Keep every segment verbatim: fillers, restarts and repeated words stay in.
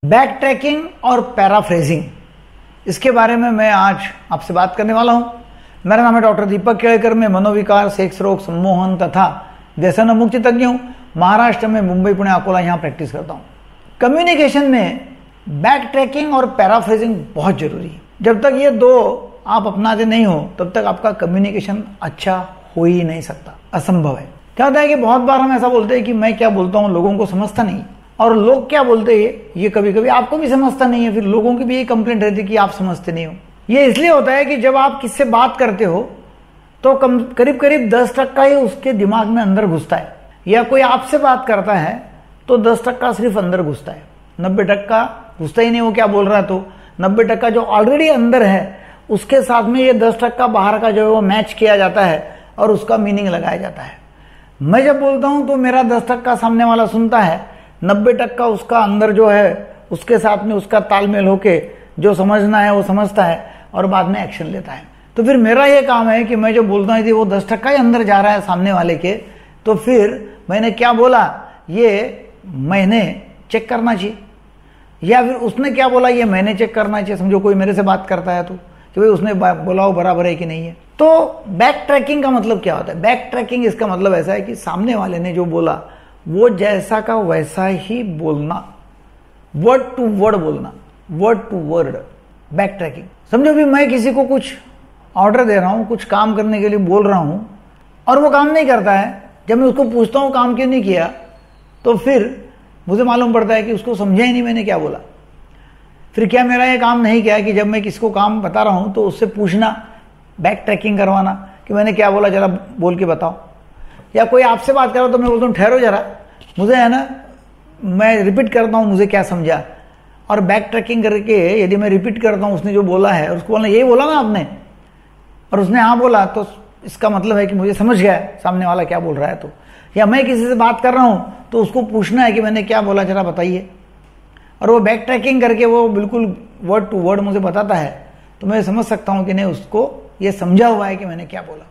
Back tracking और paraphrasing, इसके बारे में मैं आज आपसे बात करने वाला हूं। मेरा नाम है डॉक्टर दीपक केळकर। मैं मनोविकार, सेक्स रोग, सम्मोहन तथा व्यसन मुक्ति तज्ञ हूं। महाराष्ट्र में मुंबई, पुणे, अकोला यहाँ प्रैक्टिस करता हूं। कम्युनिकेशन में बैक ट्रैकिंग और पैराफ्रेजिंग बहुत जरूरी है। जब तक ये दो आप अपनाते नहीं हो तब तक आपका कम्युनिकेशन अच्छा हो ही नहीं सकता, असंभव है। क्या होता है कि बहुत बार हम ऐसा बोलते हैं कि मैं क्या बोलता हूँ लोगों को समझता नहीं, और लोग क्या बोलते हैं ये कभी कभी आपको भी समझता नहीं है। फिर लोगों की भी ये कंप्लेंट रहती है कि आप समझते नहीं हो। ये इसलिए होता है कि जब आप किससे बात करते हो तो कम करीब करीब दस टक्का ही उसके दिमाग में अंदर घुसता है, या कोई आपसे बात करता है तो दस टक्का सिर्फ अंदर घुसता है, नब्बे टक्का घुसता ही नहीं वो क्या बोल रहा है। तो नब्बे टक्का जो ऑलरेडी अंदर है उसके साथ में ये दस टक्का बाहर का जो है वो मैच किया जाता है और उसका मीनिंग लगाया जाता है। मैं जब बोलता हूं तो मेरा दस टक्का सामने वाला सुनता है, नब्बे टक्का उसका अंदर जो है उसके साथ में उसका तालमेल होके जो समझना है वो समझता है और बाद में एक्शन लेता है। तो फिर मेरा ये काम है कि मैं जो बोलता हूँ वो दस टक्का ही अंदर जा रहा है सामने वाले के, तो फिर मैंने क्या बोला ये मैंने चेक करना चाहिए, या फिर उसने क्या बोला ये मैंने चेक करना चाहिए। समझो कोई मेरे से बात करता है तो कि भाई उसने बोला वो बराबर है कि नहीं है। तो बैक ट्रैकिंग का मतलब क्या होता है? बैक ट्रैकिंग इसका मतलब ऐसा है कि सामने वाले ने जो बोला वो जैसा का वैसा ही बोलना, वर्ड टू वर्ड बोलना, word to word, back tracking. समझो भी मैं किसी को कुछ ऑर्डर दे रहा हूं, कुछ काम करने के लिए बोल रहा हूं और वो काम नहीं करता है। जब मैं उसको पूछता हूं काम क्यों नहीं किया तो फिर मुझे मालूम पड़ता है कि उसको समझा ही नहीं मैंने क्या बोला। फिर क्या मेरा ये काम नहीं किया कि जब मैं किसी को काम बता रहा हूं तो उससे पूछना, बैक ट्रैकिंग करवाना कि मैंने क्या बोला जरा बोल के बताओ। या कोई आपसे बात कर रहा तो मैं बोलता हूँ ठहरो जरा, मुझे है ना मैं रिपीट करता हूँ मुझे क्या समझा, और बैक ट्रैकिंग करके यदि मैं रिपीट करता हूँ उसने जो बोला है और उसको बोलना यही बोला ना आपने, और उसने हाँ बोला तो इसका मतलब है कि मुझे समझ गया है सामने वाला क्या बोल रहा है। तो या मैं किसी से बात कर रहा हूँ तो उसको पूछना है कि मैंने क्या बोला जरा बताइए, और वो बैक ट्रैकिंग करके वो बिल्कुल वर्ड टू वर्ड मुझे बताता है तो मैं समझ सकता हूँ कि नहीं उसको ये समझा हुआ है कि मैंने क्या बोला।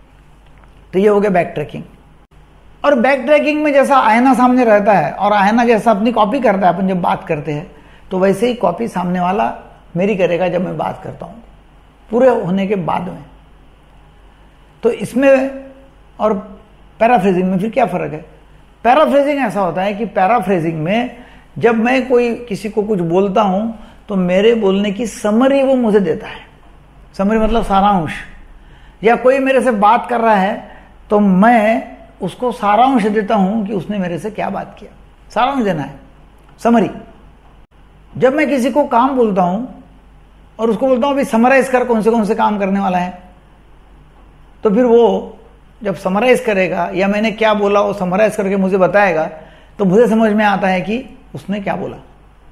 तो ये हो गया बैक ट्रैकिंग। और बैक ट्रैकिंग में जैसा आईना सामने रहता है और आईना जैसा अपनी कॉपी करता है अपन जब बात करते हैं, तो वैसे ही कॉपी सामने वाला मेरी करेगा जब मैं बात करता हूँ पूरे होने के बाद में। तो इसमें और पैराफ्रेजिंग में फिर क्या फर्क है? पैराफ्रेजिंग ऐसा होता है कि पैराफ्रेजिंग में जब मैं कोई किसी को कुछ बोलता हूं तो मेरे बोलने की समरी वो मुझे देता है। समरी मतलब सारांश। या कोई मेरे से बात कर रहा है तो मैं उसको सारांश देता हूं कि उसने मेरे से क्या बात किया, सारांश देना है, समरी। जब मैं किसी को काम बोलता हूं और उसको बोलता हूं अभी समराइज कर कौन से कौन से काम करने वाला है, तो फिर वो जब समराइज करेगा या मैंने क्या बोला वो समराइज करके मुझे बताएगा तो मुझे समझ में आता है कि उसने क्या बोला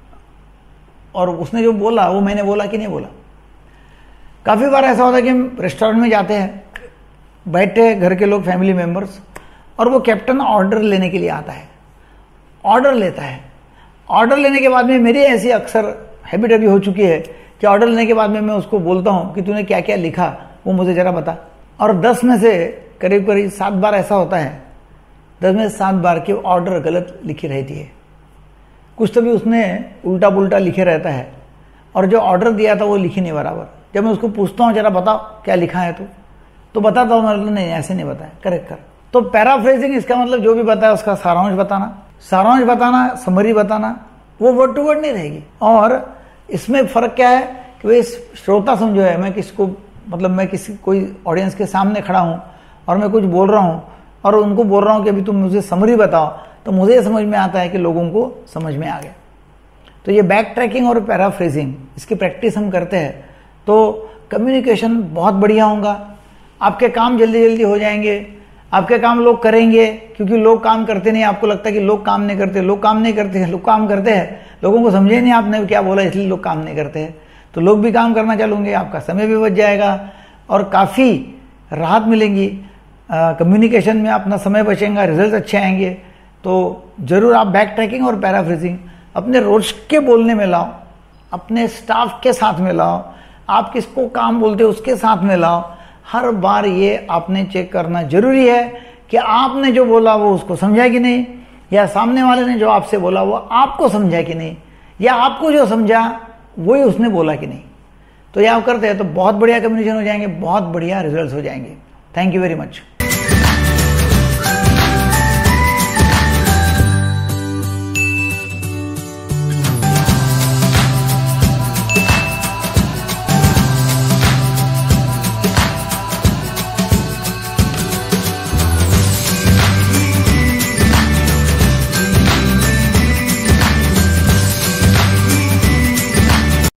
और उसने जो बोला वो मैंने बोला कि नहीं बोला। काफी बार ऐसा होता है कि हम रेस्टोरेंट में जाते हैं, बैठे घर के लोग, फैमिली मेंबर्स, और वो कैप्टन ऑर्डर लेने के लिए आता है, ऑर्डर लेता है। ऑर्डर लेने के बाद में मेरी ऐसी अक्सर हैबिट अभी हो चुकी है कि ऑर्डर लेने के बाद में मैं उसको बोलता हूं कि तूने क्या क्या लिखा वो मुझे जरा बता। और दस में से करीब करीब सात बार ऐसा होता है, दस में से सात बार की ऑर्डर गलत लिखी रहती है। कुछ तो भी उसने उल्टा पुल्टा लिखे रहता है और जो ऑर्डर दिया था वो लिखी नहीं बराबर। जब मैं उसको पूछता हूँ जरा बताओ क्या लिखा है तो तो बताता हूँ, मतलब नहीं ऐसे नहीं बताया, करेक्ट कर। तो पैराफ्रेजिंग इसका मतलब जो भी बताया उसका सारांश बताना, सारांश बताना, समरी बताना, वो वर्ड टू वर्ड नहीं रहेगी। और इसमें फर्क क्या है कि वे श्रोता समझो है, मैं किसको मतलब मैं किसी कोई ऑडियंस के सामने खड़ा हूँ और मैं कुछ बोल रहा हूँ और उनको बोल रहा हूँ कि अभी तुम मुझे समरी बताओ, तो मुझे ये समझ में आता है कि लोगों को समझ में आ गया। तो ये बैक ट्रैकिंग और पैराफ्रेजिंग इसकी प्रैक्टिस हम करते हैं तो कम्युनिकेशन बहुत बढ़िया होगा। आपके काम जल्दी जल्दी हो जाएंगे, आपके काम लोग करेंगे, क्योंकि लोग काम करते नहीं। आपको लगता है कि लोग काम नहीं करते, लोग काम नहीं करते हैं, लोग काम करते हैं, लोगों को समझे नहीं आपने क्या बोला इसलिए लोग काम नहीं करते हैं। तो लोग भी काम करना चालूंगे, आपका समय भी बच जाएगा और काफ़ी राहत मिलेंगी कम्युनिकेशन में, अपना समय बचेगा, रिजल्ट अच्छे आएंगे। तो जरूर आप बैक ट्रैकिंग और पैराफ्रेजिंग अपने रोज के बोलने में लाओ, अपने स्टाफ के साथ में लाओ, आप किसको काम बोलते हो उसके साथ में लाओ। हर बार ये आपने चेक करना जरूरी है कि आपने जो बोला वो उसको समझा कि नहीं, या सामने वाले ने जो आपसे बोला वो आपको समझा कि नहीं। या आपको जो समझा वही उसने बोला कि नहीं। तो ये आप करते हैं तो बहुत बढ़िया कम्युनिकेशन हो जाएंगे, बहुत बढ़िया रिजल्ट्स हो जाएंगे। Thank you very much.